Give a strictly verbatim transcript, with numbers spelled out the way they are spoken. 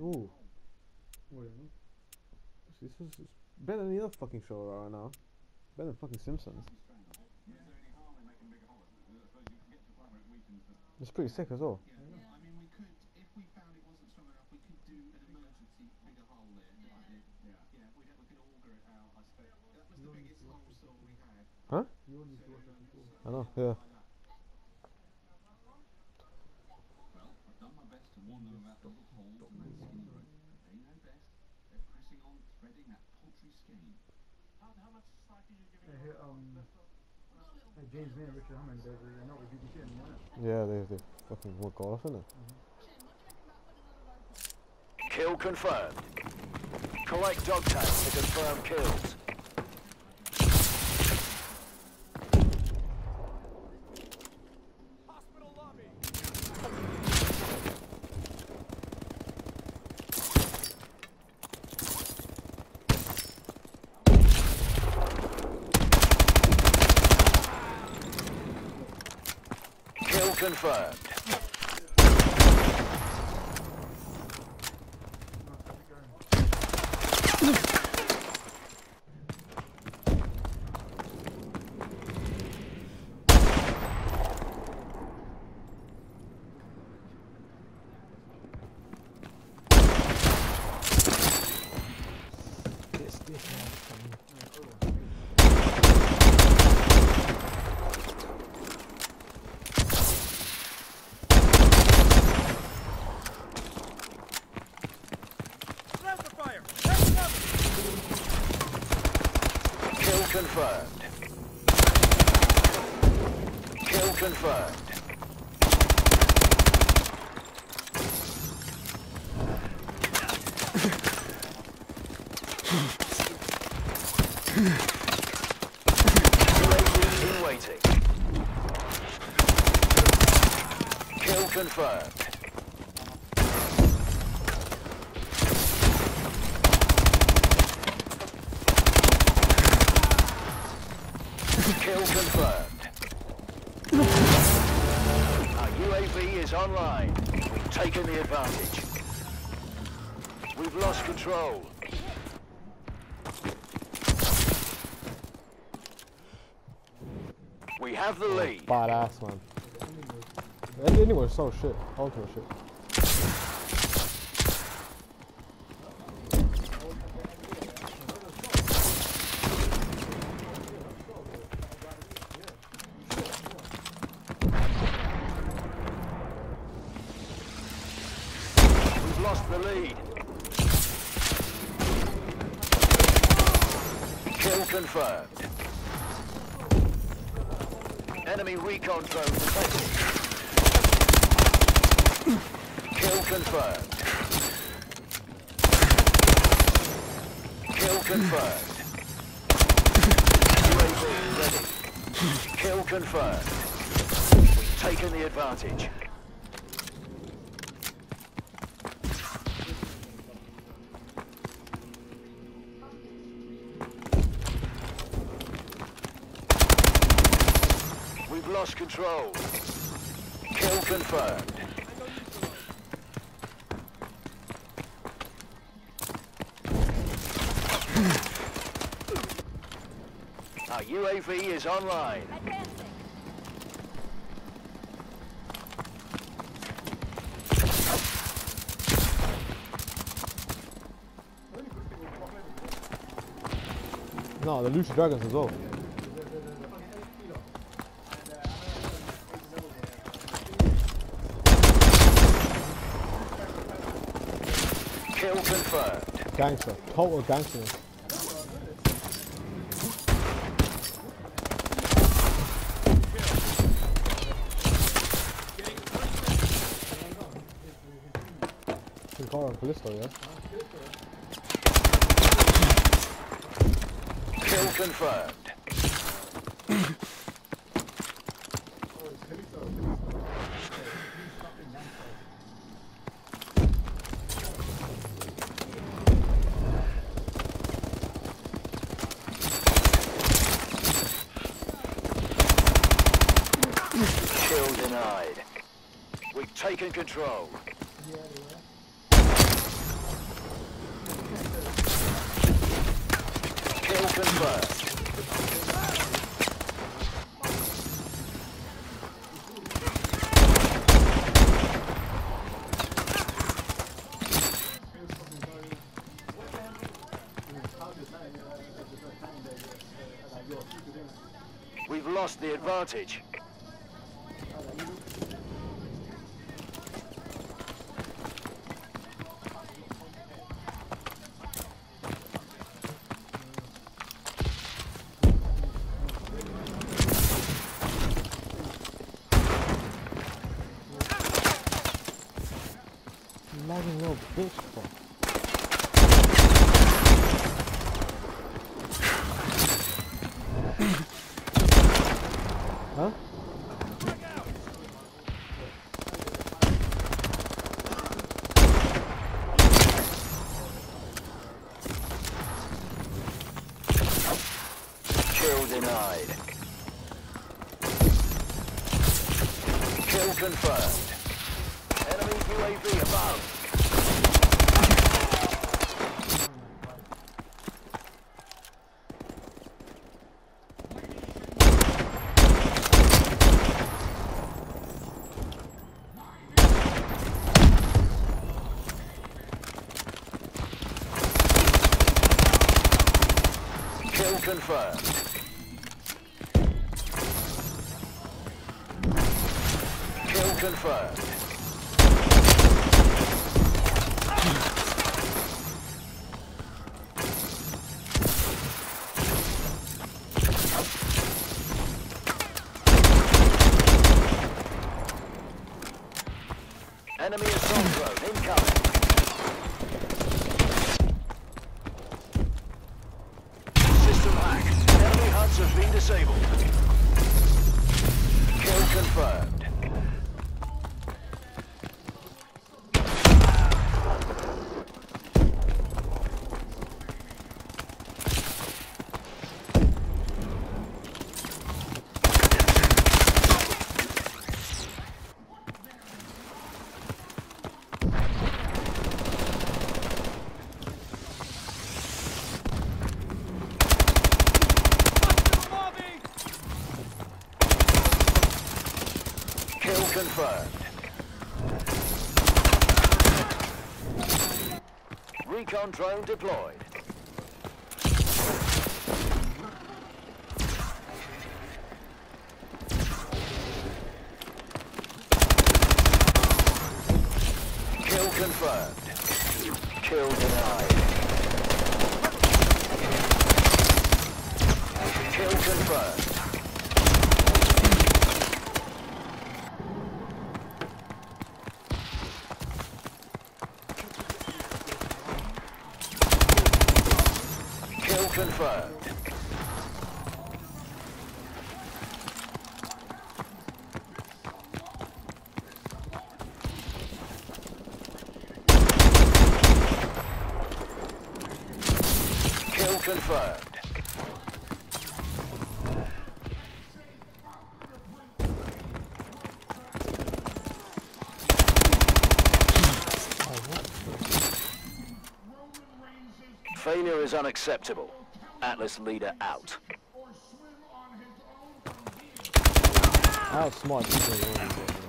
Ooh. This is better than the other fucking show right now. Better than fucking Simpsons. It's pretty sick as well. I mean, we could, if we found it wasn't strong enough, we could do an emergency bigger hole there. Like it. Yeah. Yeah, we, we could auger it out, I suppose. That was the biggest hole saw we had. Huh? I know, yeah. Well, I've done my best to warn them about the little holes in that skinny rope. They know best. They're pressing on, threading that paltry skein. How, how much slack are you giving? Hey, um, hey, James May and Richard Hammond, they're, they're not with B B C anymore. Yeah, they they fucking work off, innit? Mm-hmm. Kill confirmed. Collect dog tags to confirm kills. Hospital lobby. Kill confirmed. Kill confirmed. Kill confirmed. Team waiting. Kill confirmed. Kill confirmed. Our U A V is online. We've taken the advantage. We've lost control. We have the lead. Badass, man. Any- Anywhere so shit. Ultimate shit. We've lost the lead. Kill confirmed. Enemy recon drone detected. Kill confirmed. Kill confirmed. U A V ready. Kill confirmed. We've taken the advantage. We've lost control. Kill confirmed. Our U A V is online. No, the Lucy Dragons as well. Kill confirmed. Gangster. Total gangster. Can call on Callisto, yeah? Kill confirmed. Kill denied. We've taken control. Kill confirmed. We've lost the advantage. Lagging little bitch. Fuck. Huh? Kill denied. Kill confirmed. Enemy U A V above. Kill confirmed. Kill confirmed. Enemy assault drone incoming. System hacked. Enemy hunts have been disabled. Kill confirmed. Kill confirmed. Recon drone deployed. Kill confirmed. Kill denied. Kill confirmed. Kill confirmed. Kill confirmed. Failure is unacceptable. Atlas leader out. How smart people are.